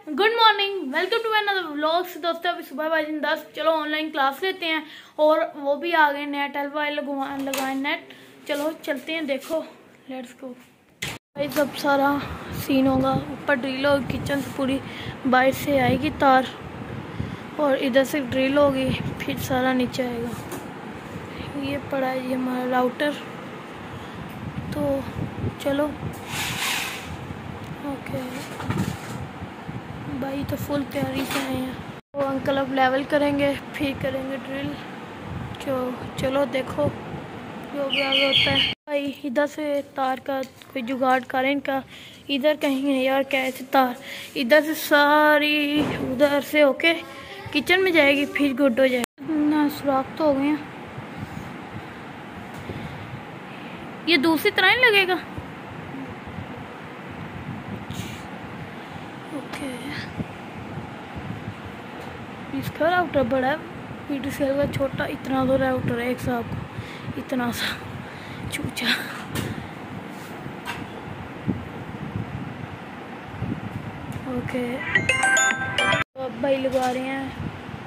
Good morning, welcome to another vlogs. दोस्तों अभी सुबह बजे 10। चलो ऑनलाइन क्लास लेते हैं और वो भी आ गए नेट वाले लगाए नेट। चलो चलते हैं, देखो लेट्स गो। भाई सब सारा सीन होगा, ऊपर ड्रिल होगी, किचन से पूरी बाहर से आएगी तार और इधर से ड्रिल होगी, फिर सारा नीचे आएगा। ये पड़ा है ये हमारा राउटर। तो चलो ओके भाई, तो फुल तैयारी से आए हैं। वो अंकल अब लेवल करेंगे, फिर करेंगे ड्रिल। चलो देखो जो भी आगे होता है। भाई इधर से तार का कोई जुगाड़ करें इनका, इधर कहीं है यार कैसे तार, इधर से सारी उधर से होके किचन में जाएगी, फिर गुड हो जाएगी ना। सुराख तो हो गए हैं, ये दूसरी तरह ही लगेगा। ओके इसका राउटर बड़ा है, PTCL का छोटा। इतना तो राउटर है एक साहब को, इतना सा चूचा। ओके तो अब भाई लगा रहे हैं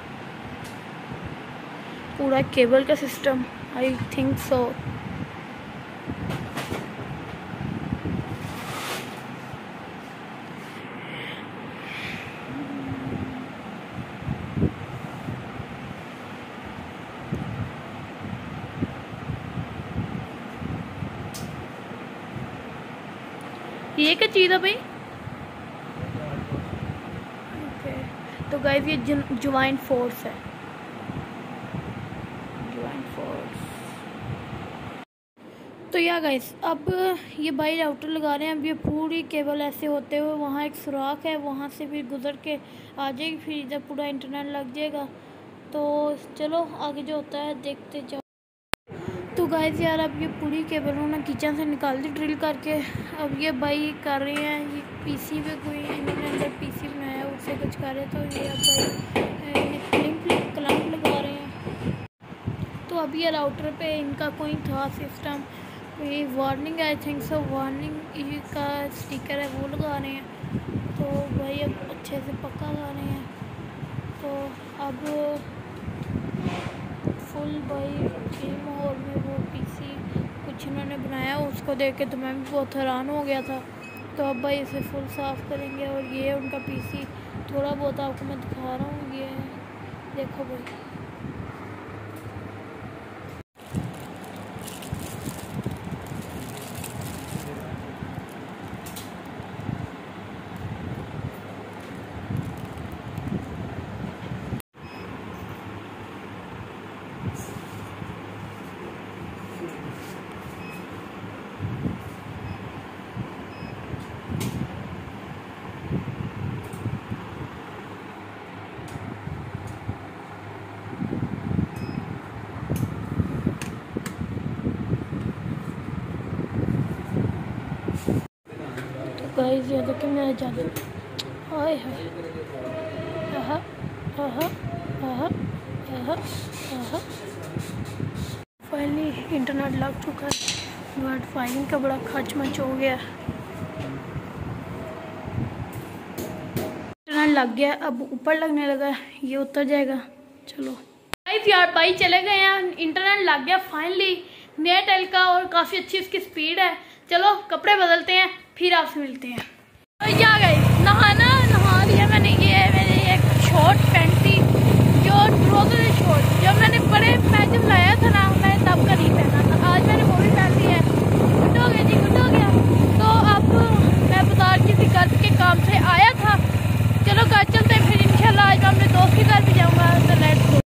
पूरा केबल का सिस्टम, आई थिंक सो। ये क्या चीज़ है भाई? ओके तो गाइस ये ज्वाइंट फोर्स है, ज्वाइंट फोर्स। तो या गाइस अब ये भाई राउटर लगा रहे हैं। अब ये पूरी केबल ऐसे होते हुए वहाँ एक सुराख है, वहाँ से फिर गुजर के आ जाएगी, फिर इधर पूरा इंटरनेट लग जाएगा। तो चलो आगे जो होता है देखते जाओ। तो गाइस यार अब ये पूरी केबल उन्होंने किचन से निकाल दी ड्रिल करके। अब ये भाई कर रहे हैं, ये पीसी पे कोई इन्होंने अंदर पीसी बनाया है, उससे कुछ कर रहे हैं। तो ये अब भाई क्लैंप लगा रहे हैं। तो अब ये राउटर पे इनका कोई था सिस्टम, ये warning I think so, warning का स्टिकर है वो लगा रहे हैं। तो भाई अब अच्छे से पक्का लगा रहे हैं। तो अब फुल भाई फिल्म हॉल में वो पीसी कुछ इन्होंने बनाया, उसको देख के तो मैं भी बहुत हैरान हो गया था। तो अब भाई इसे फुल साफ़ करेंगे। और ये उनका पीसी थोड़ा बहुत आपको मैं दिखा रहा हूँ, ये देखो भाई। गाइस ये देखिए मेरा जादू, हाय हाय, आहा आहा आहा आहा आहा। फाइनली इंटरनेट लग चुका है, बट फाइलिंग का बड़ा खर्च मच हो गया। इंटरनेट लग गया, अब ऊपर लगने लगा, ये उतर जाएगा। चलो गाइस यार भाई चले गए हैं, इंटरनेट लग गया फाइनली एयरटेल का, और काफ़ी अच्छी इसकी स्पीड है। चलो कपड़े बदलते हैं, फिर आपसे मिलते हैं। तो क्या गई नहा लिया मैंने। ये मेरी एक शॉर्ट पैंट थी जो ट्राउजर शॉर्ट, जब मैंने बड़े मैच में लाया था ना, मैं तब का नहीं पहना था। आज मैंने वो भी पहन ली है। गुड हो गया जी, गुड हो गया। तो अब मैं बाजार किसी घर के काम से आया था। चलो घर चलते हैं, फिर इंशाल्लाह आज मैं अपने दोस्त के घर भी जाऊँगा। तो लेट्स गो।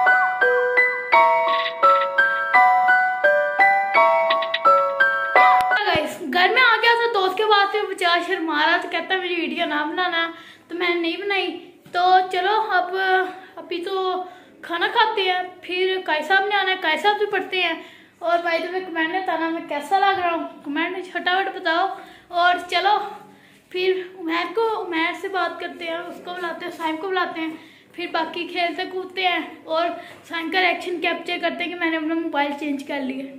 घर में आ गया था, दोस्त के पास से बचा शर्मा रहा था, कहता मेरी वीडियो ना बनाना, तो मैंने नहीं बनाई। तो चलो अब अभी तो खाना खाते हैं, फिर काई साहब ने आना है, काई साहब भी पढ़ते हैं। और भाई तुम्हें कमेंट में बताना मैं कैसा लग रहा हूँ, कमेंट में फटाफट बताओ। और चलो फिर उमैर से बात करते हैं, उसको बुलाते हैं, साइम को बुलाते हैं, फिर बाकी खेलते कूदते हैं और साइम का रिएक्शन कैप्चर करते हैं कि मैंने अपना मोबाइल चेंज कर लिया।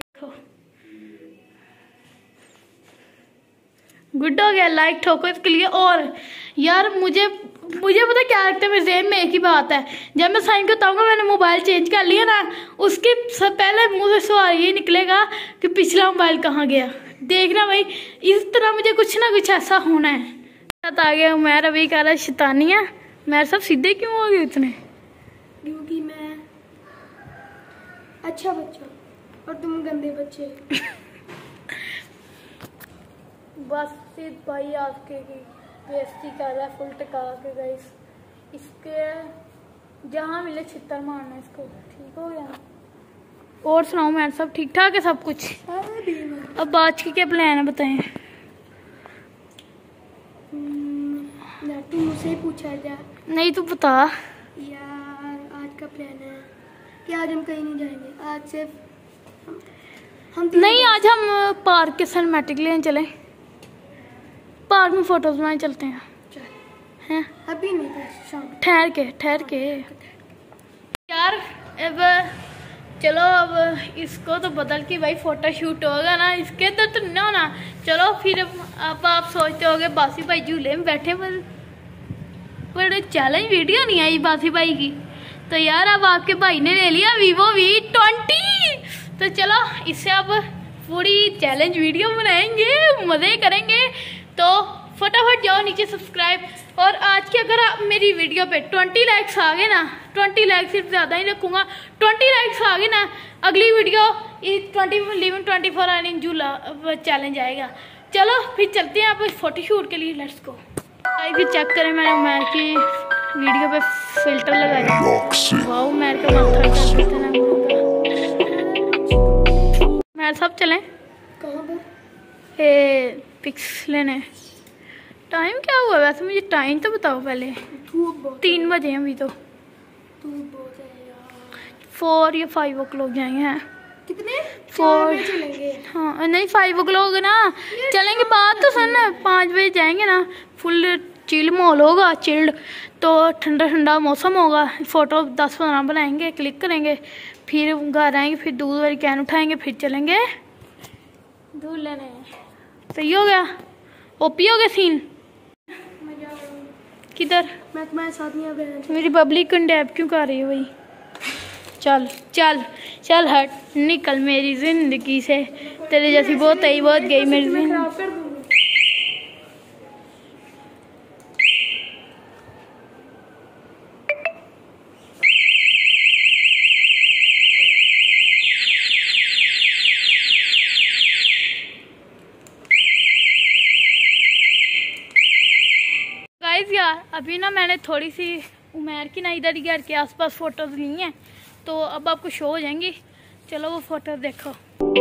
गुड हो गया, लाइक ठोको इसके लिए। और यार मुझे मुझे पता क्या लगता है, मेरे ज़हन में एक ही बात है, जब मैं साइम को बताऊंगा मैंने मोबाइल चेंज कर लिया ना, उसके सब पहले मुंह से सवाल ये निकलेगा कि पिछला मोबाइल कहाँ गया। देखना भाई, इस तरह मुझे कुछ ना कुछ ऐसा होना है। आ गया उमैर, अभी कह रहा शैतानियाँ। मैं सब सीधे क्यों हो गए इतने? क्योंकि मैं अच्छा बच्चा और तुम गंदे बच्चे। बस सिर्फ भाई आपके की बेइज्जती कर रहा है फुल टका के। गाइस इसके जहाँ मिले छित्तर मारना इसको। ठीक हो गया? और सुनाओ मैं, सब ठीक ठाक है सब कुछ? अब आज की क्या प्लान है बताएं? तू मुझसे ही पूछा जा। नहीं तू बता यार। आज का प्लान है कि आज हम कहीं नहीं जाएंगे। आज सिर्फ हम नहीं, आज हम पार्क के सिनेमैटिक लेने चलें। पार्क में फोटोज बनाने चलते हैं। हैं? अभी नहीं था, शाम ठहर के यार। अब चलो, अब इसको तो बदल के भाई फोटो शूट होगा ना, इसके अंदर तो नहीं होना। चलो फिर अब आप सोचते होगे बासी भाई झूले में बैठे, पर चैलेंज वीडियो नहीं आई बासी भाई की। तो यार अब आपके भाई ने ले लिया Vivo V20। तो चलो इससे अब पूरी चैलेंज वीडियो बनाएंगे, मजे करेंगे। तो फटाफट जाओ नीचे सब्सक्राइब। और आज की अगर आप मेरी वीडियो पे 20 लाइक्स आ गए ना, 20 लाइक सिर्फ ज़्यादा ही रखूँगा, 20 लाइक्स आ गए ना, अगली वीडियो 24 रनिंग झूला चैलेंज आएगा। चलो फिर चलते हैं आप फोटोशूट के लिए। Let's go. फिर चेक करें, मैंने उमैर की वीडियो पे फिल्टर लगाया। वाह, उमैर का माथा मैं सब चलें कहाँ पर? पिक्स लेने। टाइम क्या हुआ वैसे? मुझे टाइम तो बताओ पहले। 3 बजे अभी तो। 4 या 5 o'clock जाएंगे। हैं कितने? 4 चलेंगे। हाँ नहीं 5 o'clock ना चलेंगे। बात तो सुन, 5 बजे जाएंगे ना, फुल चिल माहौल होगा, चिल्ड। तो ठंडा ठंडा मौसम होगा, फ़ोटो 10-15 बनाएंगे, क्लिक करेंगे, फिर घर आएंगे, फिर दूध वाली कैन उठाएंगे, फिर चलेंगे दूध लेने। सही हो गया? ओपी हो गया सीन। किधर? मैं तुम्हारे साथ नहीं आ गया। मेरी बबली कंडेप क्यों कर रही है भाई? चल चल चल हट, निकल मेरी जिंदगी से। तेरे जैसी बहुत आई, बहुत गई मेरी जिंदगी। यार अभी ना मैंने थोड़ी सी उमैर की ना इधर घर के आसपास फोटोज ली हैं, तो अब आपको शो हो जाएंगी। चलो वो फोटो देखो।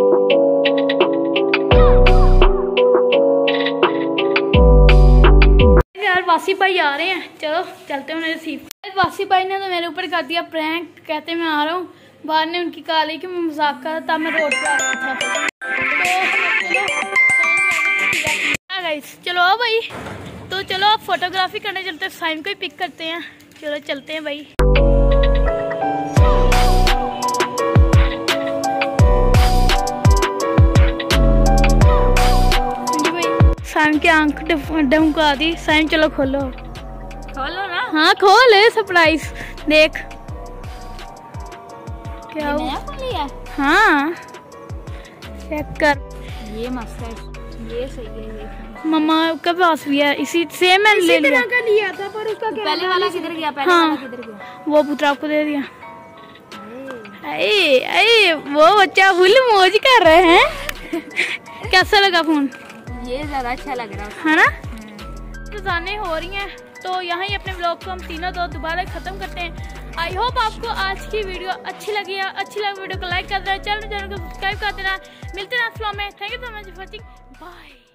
यार वासी भाई आ रहे हैं, चलो चलते हैं उन्हें रिसीव। वासी भाई ने तो मेरे ऊपर कर दिया प्रैंक, कहते मैं आ रहा हूँ। बाद ने उनकी कहा कि मैं मजाक कर रहा था, मैं रोड पे आ रहा था। तो चलो आओ भाई। तो चलो आप फोटोग्राफी करने चलते हैं, साइम को ही पिक करते हैं। चलो चलते हैं भाई। साइम की आंख डमका दी। साइम चलो खोलो ना। हाँ खोल, सरप्राइज देख क्या हुआ। हाँ चेक कर, ये मस्त है, ये सही है। मम्मा का पास भी है, इसी से मैंने ले लिया। का लिया था पर उसका पहले वाला किधर गया? पहले हाँ, वाला किधर गया? वो पुत्रा आपको दे दिया। अरे वो बच्चा फुल मौज कर रहे हैं। कैसा लगा फोन? ये ज्यादा अच्छा लग रहा है ना? रोजाने हो रही हैं, तो यहाँ ही अपने ब्लॉग को हम तीनों दोबारा खत्म करते हैं। आई होप आपको आज की वीडियो अच्छी लगी है। अच्छी लगी वीडियो को लाइक कर देना, चैनल को सब्सक्राइब कर देना। मिलते हैं नेक्स्ट व्लॉग में। Thank you so much for watching. Bye.